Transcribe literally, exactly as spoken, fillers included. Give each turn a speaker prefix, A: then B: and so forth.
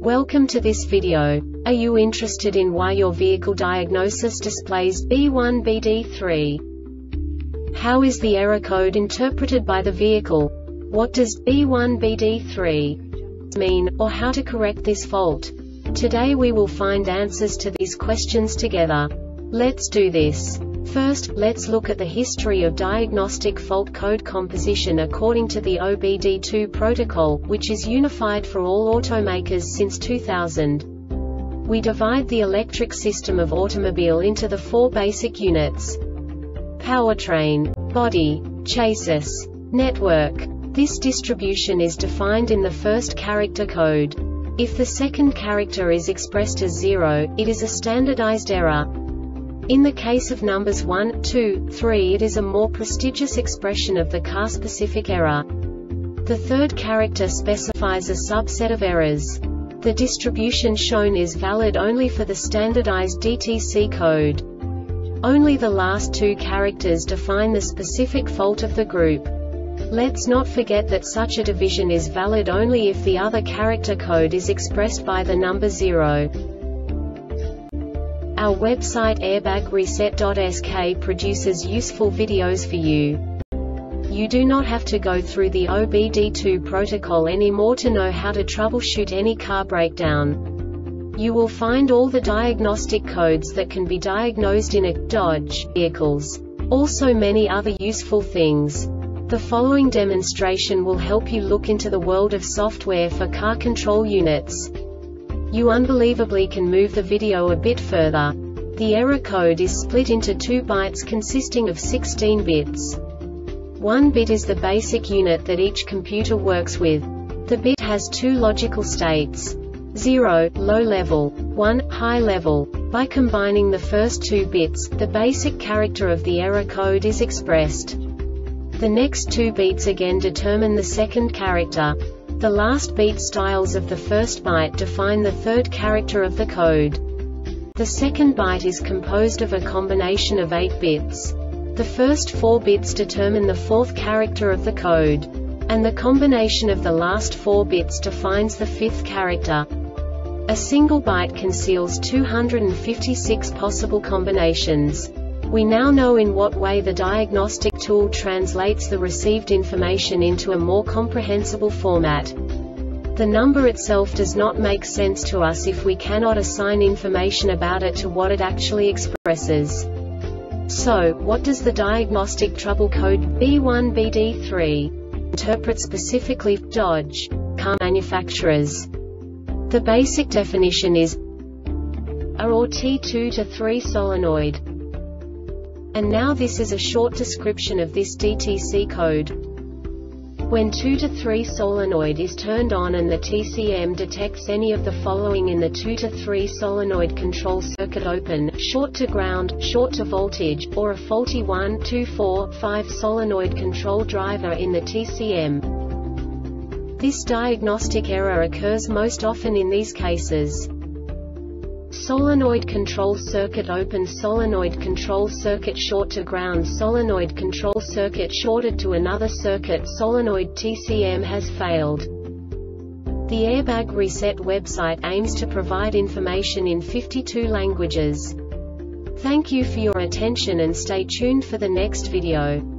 A: Welcome to this video. Are you interested in why your vehicle diagnosis displays B one B D three? How is the error code interpreted by the vehicle? What does B one B D three mean, or how to correct this fault? Today we will find answers to these questions together. Let's do this. First, let's look at the history of diagnostic fault code composition according to the O B D two protocol, which is unified for all automakers since two thousand. We divide the electric system of automobile into the four basic units: powertrain, body, chassis, network. This distribution is defined in the first character code. If the second character is expressed as zero, it is a standardized error. In the case of numbers one, two, three, it is a more prestigious expression of the car-specific error. The third character specifies a subset of errors. The distribution shown is valid only for the standardized D T C code. Only the last two characters define the specific fault of the group. Let's not forget that such a division is valid only if the other character code is expressed by the number zero. Our website airbag reset dot S K produces useful videos for you. You do not have to go through the O B D two protocol anymore to know how to troubleshoot any car breakdown. You will find all the diagnostic codes that can be diagnosed in a Dodge vehicles. Also many other useful things. The following demonstration will help you look into the world of software for car control units. You unbelievably can move the video a bit further. The error code is split into two bytes consisting of sixteen bits. One bit is the basic unit that each computer works with. The bit has two logical states: zero, low level, one, high level. By combining the first two bits, the basic character of the error code is expressed. The next two bits again determine the second character. The last beat styles of the first byte define the third character of the code. The second byte is composed of a combination of eight bits. The first four bits determine the fourth character of the code. And the combination of the last four bits defines the fifth character. A single byte conceals two hundred fifty-six possible combinations. We now know in what way the diagnostic tool translates the received information into a more comprehensible format. The number itself does not make sense to us if we cannot assign information about it to what it actually expresses. So, what does the diagnostic trouble code B one B D three interpret specifically for Dodge car manufacturers? The basic definition is A or T two to three solenoid. And now this is a short description of this D T C code. When two to three solenoid is turned on and the T C M detects any of the following in the two to three solenoid control circuit: open, short to ground, short to voltage, or a faulty one, two, four, five solenoid control driver in the T C M. This diagnostic error occurs most often in these cases: solenoid control circuit open, solenoid control circuit short to ground, solenoid control circuit shorted to another circuit, solenoid T C M has failed. The Airbag Reset website aims to provide information in fifty-two languages. Thank you for your attention and stay tuned for the next video.